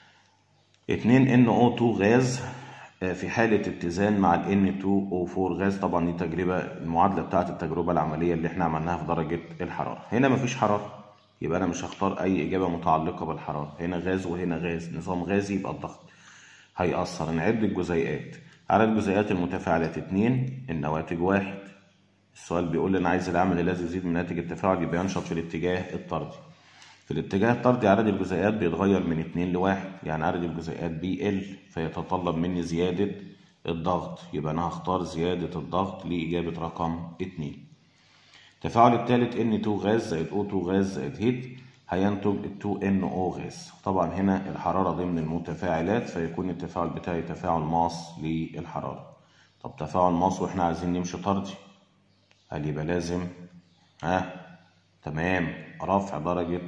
اتنين ان او اتنين غاز في حالة اتزان مع ال ان اتنين او اربعة غاز. طبعا دي تجربة المعادلة بتاعت التجربة العملية اللي احنا عملناها في درجة الحرارة. هنا مفيش حرارة يبقى انا مش هختار اي اجابة متعلقة بالحرارة. هنا غاز وهنا غاز، نظام غازي يبقى الضغط هيأثر. نعد الجزيئات. عدد جزيئات المتفاعلات اتنين، النواتج واحد. السؤال بيقول لي انا عايز العامل الذي يزيد من ناتج التفاعل يبقى ينشط في الاتجاه الطردي. في الاتجاه الطردي عدد الجزيئات بيتغير من اتنين لواحد، يعني عدد الجزيئات بيقل فيتطلب مني زيادة الضغط، يبقى أنا هختار زيادة الضغط لإجابة رقم اتنين. التفاعل الثالث ان اتنين غاز زائد او اتنين غاز زائد هيت هينتج اتنين ان او غاز. طبعا هنا الحرارة ضمن المتفاعلات فيكون التفاعل بتاعي تفاعل ماس للحرارة. طب تفاعل ماس واحنا عايزين نمشي طردي، هل يبقى لازم ها تمام رفع درجة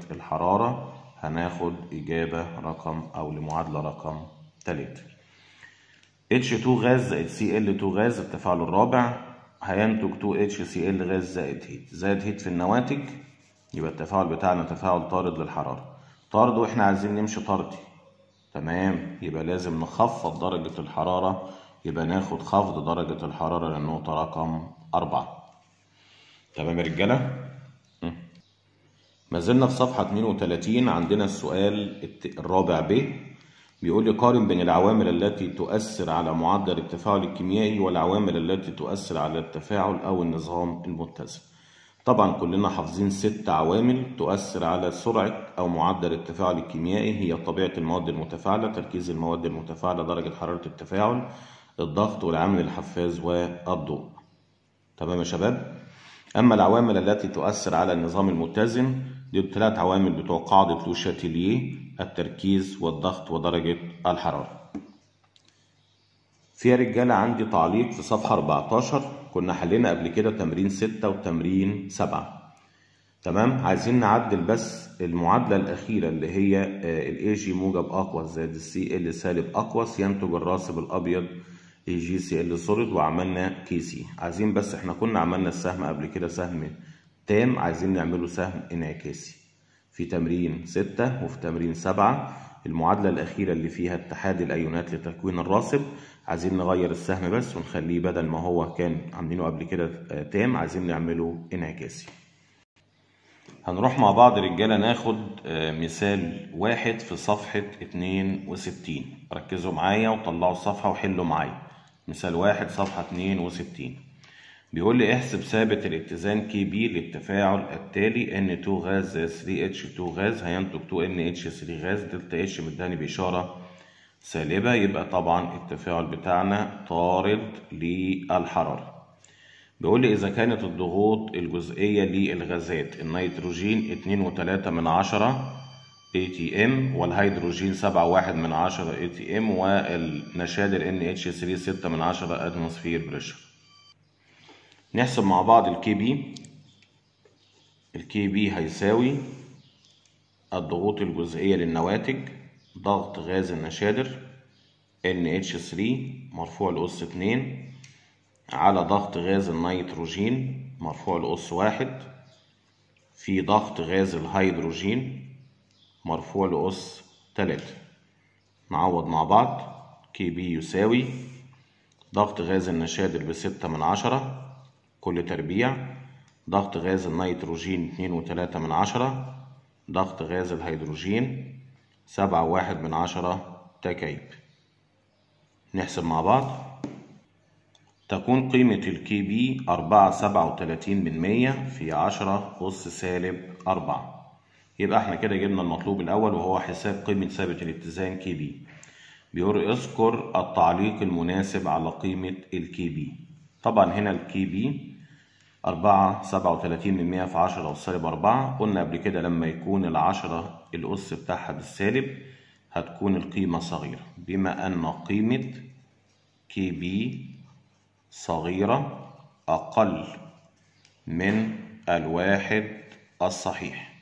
اتش اتنين غاز زائد سي ال اتنين غاز التفاعل الرابع هينتج اتنين اتش سي ال غاز زائد هيت، زائد هيت في النواتج، يبقى التفاعل بتاعنا تفاعل طارد للحرارة. طارد واحنا عايزين نمشي طردي، تمام، يبقى لازم نخفض درجة الحرارة، يبقى ناخد خفض درجة الحرارة للنقطة رقم أربعة. تمام يا رجالة؟ ما زلنا في صفحة اتنين وتلاتين، عندنا السؤال الرابع ب، بيقول لي قارن بين العوامل التي تؤثر على معدل التفاعل الكيميائي والعوامل التي تؤثر على التفاعل أو النظام المتزن. طبعا كلنا حافظين ست عوامل تؤثر على سرعة أو معدل التفاعل الكيميائي، هي طبيعة المواد المتفاعلة، تركيز المواد المتفاعلة، درجة حرارة التفاعل، الضغط، والعامل الحفاز والضوء. تمام يا شباب؟ أما العوامل التي تؤثر على النظام المتزن دي الثلاث عوامل بتوع قاعدة لو شاتيليه: التركيز والضغط ودرجة الحرارة. في رجالة عندي تعليق في صفحة أربعتاشر، كنا حلينا قبل كده تمرين ستة وتمرين سبعة. تمام، عايزين نعدل بس المعادلة الأخيرة اللي هي الاي جي موجب أقوس زائد السي ال سالب أقوس ينتج الراسب الأبيض اي جي سي ال سوليد، وعملنا كي سي. عايزين بس احنا كنا عملنا السهم قبل كده سهم تام، عايزين نعمله سهم انعكاسي في تمرين ستة وفي تمرين سبعة. المعادلة الأخيرة اللي فيها اتحاد الأيونات لتكوين الراسب، عايزين نغير السهم بس ونخليه بدل ما هو كان عاملينه قبل كده تام عايزين نعمله انعكاسي. هنروح مع بعض رجالة ناخد مثال واحد في صفحة اتنين وستين، ركزوا معايا وطلعوا الصفحة وحلوا معايا. مثال واحد صفحة اتنين وستين بيقول لي احسب ثابت الاتزان كي بي للتفاعل التالي: ان اتنين غاز زائد تلاتة اتش اتنين غاز هينتج اتنين ان اتش تلاتة غاز، دلتا اتش مداني بإشارة سالبة، يبقى طبعا التفاعل بتاعنا طارد للحرارة. بيقول لي إذا كانت الضغوط الجزئية للغازات النيتروجين اتنين وتلاتة من عشرة اي تي ام، والهيدروجين سبعة وواحد من عشرة اي تي ام، والنشادر ان اتش تلاتة ستة من عشرة اتموسفير بريشر. نحسب مع بعض الكي بي. الكي بي هيساوي الضغوط الجزئية للنواتج: ضغط غاز النشادر ان اتش تلاتة مرفوع لأس اتنين على ضغط غاز النيتروجين مرفوع لأس واحد في ضغط غاز الهيدروجين مرفوع لأس تلاتة. نعوض مع بعض. كي بي يساوي ضغط غاز النشادر بستة من عشرة كل تربيع، ضغط غاز النيتروجين اتنين وتلاتة من عشرة، ضغط غاز الهيدروجين سبعة وواحد من عشرة تكعيب. نحسب مع بعض. تكون قيمة الكي بي أربعة سبعة وتلاتين من مية في عشرة أس سالب أربعة. يبقى احنا كده جبنا المطلوب الأول وهو حساب قيمة ثابت الاتزان كي بي. بيقول اذكر التعليق المناسب على قيمة الكي بي. طبعا هنا الكي بي أربعة سبعة وتلاتين من مية في عشرة أس سالب أربعة. قلنا قبل كده لما يكون العشرة الأس بتاعها بالسالب هتكون القيمة صغيرة، بما أن قيمة كي بي صغيرة أقل من الواحد الصحيح،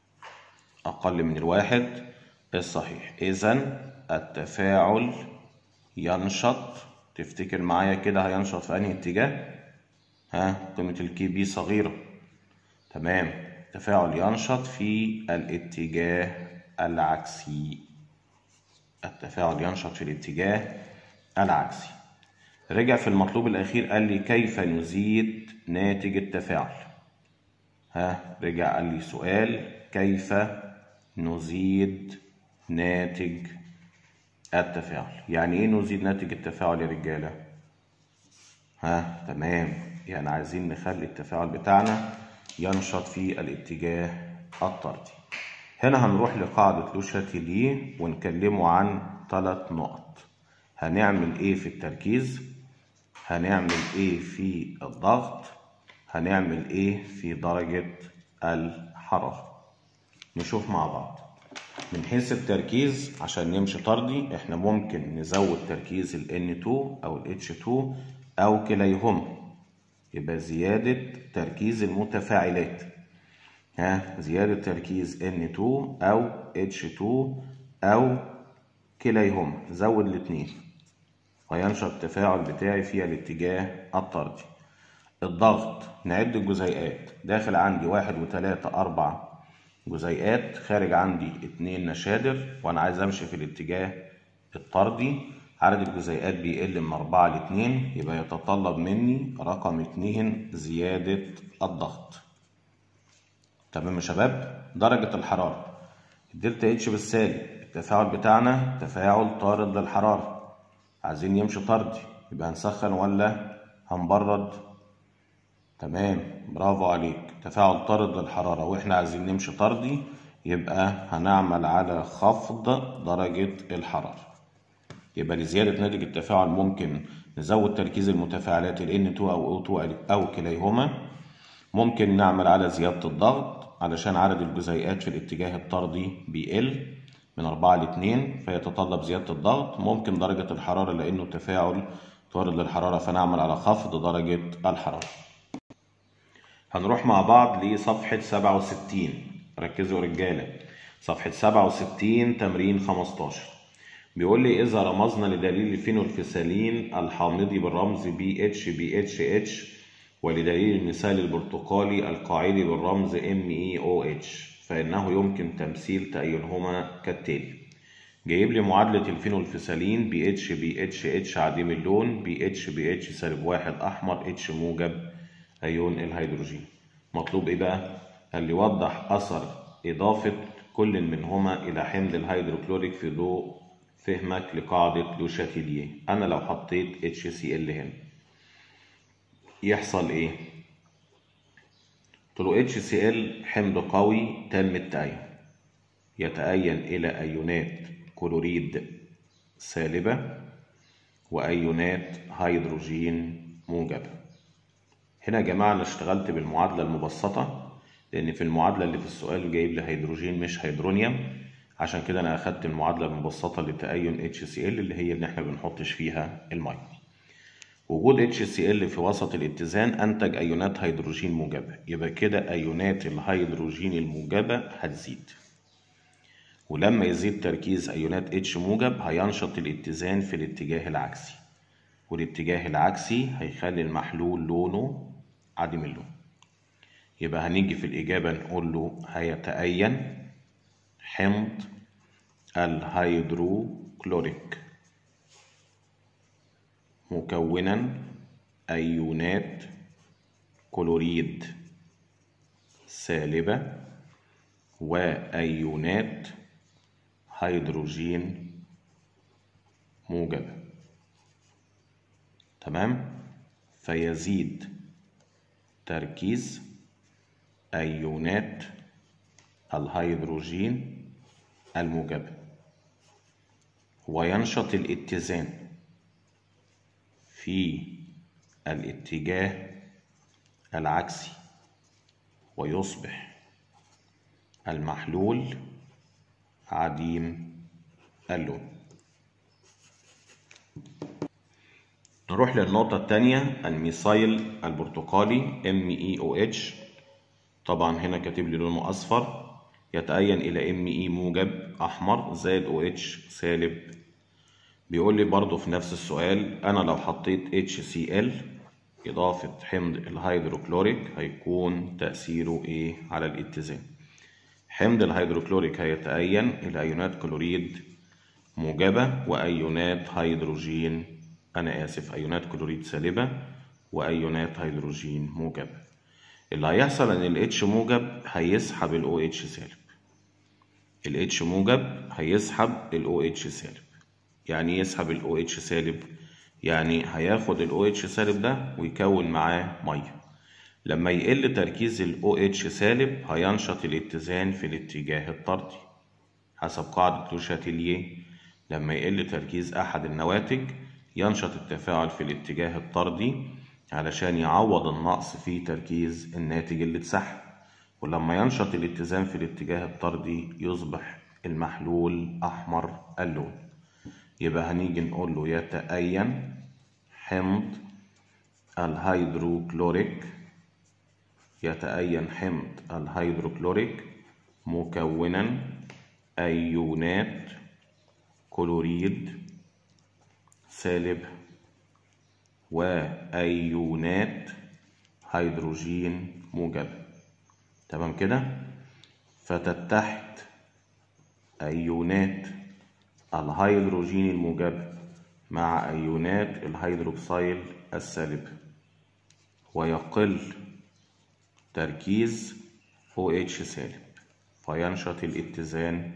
أقل من الواحد الصحيح. إذن التفاعل ينشط. تفتكر معايا كده هينشط في أنهي اتجاه؟ ها، قيمة الكي بي صغيرة، تمام. التفاعل ينشط في الاتجاه العكسي. التفاعل ينشط في الاتجاه العكسي. رجع في المطلوب الأخير قال لي كيف نزيد ناتج التفاعل. ها، رجع قال لي سؤال كيف نزيد ناتج التفاعل. يعني ايه نزيد ناتج التفاعل يا رجالة؟ ها، تمام، يعني عايزين نخلي التفاعل بتاعنا ينشط في الاتجاه الطردي. هنا هنروح لقاعدة لو شاتيليه ونكلمه عن ثلاث نقط. هنعمل ايه في التركيز، هنعمل ايه في الضغط، هنعمل ايه في درجة الحرارة. نشوف مع بعض. من حيث التركيز عشان نمشي طردي احنا ممكن نزود تركيز ال إن اتنين او ال إتش اتنين او كليهما، يبقى زيادة تركيز المتفاعلات. ها، زيادة تركيز إن اتنين او إتش اتنين او كليهما، زود الاتنين. وينشأ التفاعل بتاعي في الاتجاه الطردي. الضغط نعد الجزيئات، داخل عندي واحد وتلاتة أربع جزيئات، خارج عندي اتنين نشادر، وأنا عايز أمشي في الاتجاه الطردي. عدد الجزيئات بيقل من أربعة لاتنين، يبقى يتطلب مني رقم اتنين زيادة الضغط. تمام يا شباب؟ درجة الحرارة الدلتا اتش بالسالب، التفاعل بتاعنا تفاعل طارد للحرارة، عايزين يمشي طردي، يبقى هنسخن ولا هنبرد؟ تمام، برافو عليك، تفاعل طارد للحرارة واحنا عايزين نمشي طردي، يبقى هنعمل على خفض درجة الحرارة. يبقى لزيادة ناتج التفاعل ممكن نزود تركيز المتفاعلات ال إن اتنين أو أو اتنين أو كليهما. ممكن نعمل على زيادة الضغط علشان عدد الجزيئات في الاتجاه الطردي بيقل من أربعة لاتنين، فيتطلب زيادة الضغط. ممكن درجة الحرارة لأنه تفاعل طارد للحرارة، فنعمل على خفض درجة الحرارة. هنروح مع بعض لصفحة سبعة وستين، ركزوا رجالة، صفحة سبعة وستين تمرين خمستاشر. بيقول لي إذا رمزنا لدليل الفينولفثالين الحامضي بالرمز بي اتش بي اتش اتش، ولدليل المثال البرتقالي القاعدي بالرمز إم إي أو اتش، فإنه يمكن تمثيل تأينهما كالتالي. جايب لي معادلة الفينولفثالين بي اتش بي اتش اتش عديم اللون، بي اتش بي اتش سالب واحد أحمر، اتش موجب أيون الهيدروجين. مطلوب إيه بقى؟ قال لي وضح أثر إضافة كل منهما إلى حمض الهيدروكلوريك في ضوء فهمك لقاعدة لو شاتيليه. أنا لو حطيت اتش سي ال هنا يحصل إيه؟ قلت له اتش سي ال حمض قوي تام التأين، يتأين إلى أيونات كلوريد سالبة وأيونات هيدروجين موجبة. هنا يا جماعة أنا اشتغلت بالمعادلة المبسطة، لأن في المعادلة اللي في السؤال جايب لي هيدروجين مش هيدرونيوم، عشان كده أنا أخدت المعادلة المبسطة لتأين اتش سي ال اللي هي إن إحنا بنحطش فيها المية. وجود اتش سي ال في وسط الاتزان أنتج أيونات هيدروجين موجبة، يبقى كده أيونات الهيدروجين الموجبة هتزيد، ولما يزيد تركيز أيونات اتش موجب هينشط الاتزان في الاتجاه العكسي، والاتجاه العكسي هيخلي المحلول لونه عديم اللون. يبقى هنيجي في الإجابة نقول له هيتأين حمض الهيدروكلوريك مكونا أيونات كلوريد سالبة وأيونات هيدروجين موجبة. تمام؟ فيزيد تركيز أيونات الهيدروجين الموجبة، وينشط الاتزان في الاتجاه العكسي، ويصبح المحلول عديم اللون. نروح للنقطة الثانية، الميثايل البرتقالي إم إي أو اتش. طبعا هنا كاتب لي لونه أصفر، يتأين إلى إم إي موجب أحمر زائد أو اتش سالب. بيقول لي برضو في نفس السؤال أنا لو حطيت اتش سي ال إضافة حمض الهيدروكلوريك هيكون تأثيره إيه على الاتزان؟ حمض الهيدروكلوريك هيتأين إلى أيونات كلوريد موجبة وأيونات هيدروجين أنا آسف أيونات كلوريد سالبة وأيونات هيدروجين موجبة. اللي هيحصل إن ال H موجب هيسحب ال أو اتش سالب، ال H موجب هيسحب ال أو اتش سالب. يعني يسحب ال أو اتش سالب؟ يعني هياخد ال أو اتش سالب ده ويكون معاه مية. لما يقل تركيز ال أو اتش سالب هينشط الاتزان في الاتجاه الطردي حسب قاعدة لو شاتيليه. لما يقل تركيز أحد النواتج ينشط التفاعل في الاتجاه الطردي علشان يعوض النقص في تركيز الناتج اللي اتسحب، ولما ينشط الاتزان في الاتجاه الطردي يصبح المحلول أحمر اللون. يبقى هنيجي نقول له يتأين حمض الهيدروكلوريك يتأين حمض الهيدروكلوريك مكونا أيونات كلوريد سالب وأيونات هيدروجين موجبة. تمام كده؟ فتتحد أيونات الهيدروجين الموجبة مع أيونات الهيدروكسيل السالبة، ويقل تركيز أو إتش سالب، فينشط الاتزان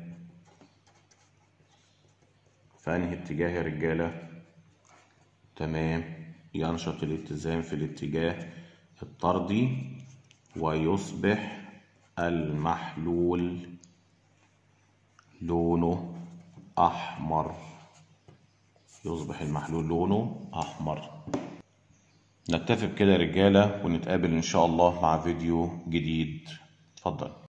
في أنهي اتجاه يا رجالة؟ تمام، ينشط الاتزان في الاتجاه الطردي، ويصبح المحلول لونه أحمر. يصبح المحلول لونه أحمر. نكتفي بكده يا رجالة، ونتقابل إن شاء الله مع فيديو جديد. اتفضل.